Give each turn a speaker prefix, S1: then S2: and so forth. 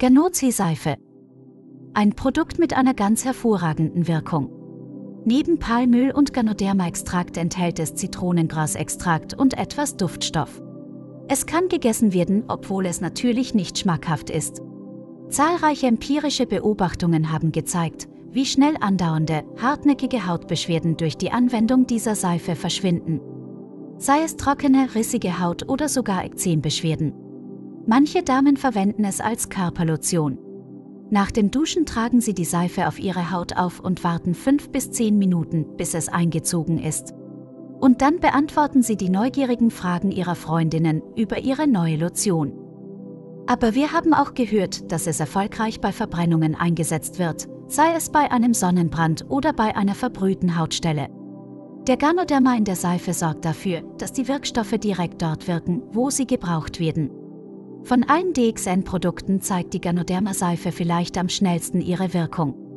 S1: Ganozi-Seife. Ein Produkt mit einer ganz hervorragenden Wirkung. Neben Palmöl und Ganoderma-Extrakt enthält es Zitronengrasextrakt und etwas Duftstoff. Es kann gegessen werden, obwohl es natürlich nicht schmackhaft ist. Zahlreiche empirische Beobachtungen haben gezeigt, wie schnell andauernde, hartnäckige Hautbeschwerden durch die Anwendung dieser Seife verschwinden. Sei es trockene, rissige Haut oder sogar Ekzembeschwerden. Manche Damen verwenden es als Körperlotion. Nach dem Duschen tragen sie die Seife auf ihre Haut auf und warten 5 bis 10 Minuten, bis es eingezogen ist. Und dann beantworten sie die neugierigen Fragen ihrer Freundinnen über ihre neue Lotion. Aber wir haben auch gehört, dass es erfolgreich bei Verbrennungen eingesetzt wird, sei es bei einem Sonnenbrand oder bei einer verbrühten Hautstelle. Der Ganoderma in der Seife sorgt dafür, dass die Wirkstoffe direkt dort wirken, wo sie gebraucht werden. Von allen DXN-Produkten zeigt die Ganoderma-Seife vielleicht am schnellsten ihre Wirkung.